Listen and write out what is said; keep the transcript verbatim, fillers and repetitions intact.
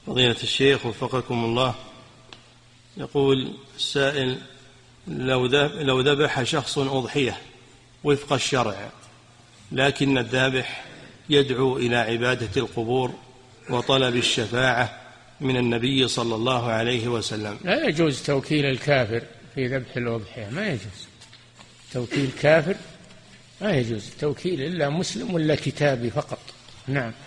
فضيلة الشيخ وفقكم الله، يقول السائل: لو ذبح شخص أضحية وفق الشرع، لكن الذابح يدعو إلى عبادة القبور وطلب الشفاعة من النبي صلى الله عليه وسلم، لا يجوز توكيل الكافر في ذبح الأضحية، ما يجوز توكيل كافر، ما يجوز توكيل إلا مسلم ولا كتابي فقط. نعم.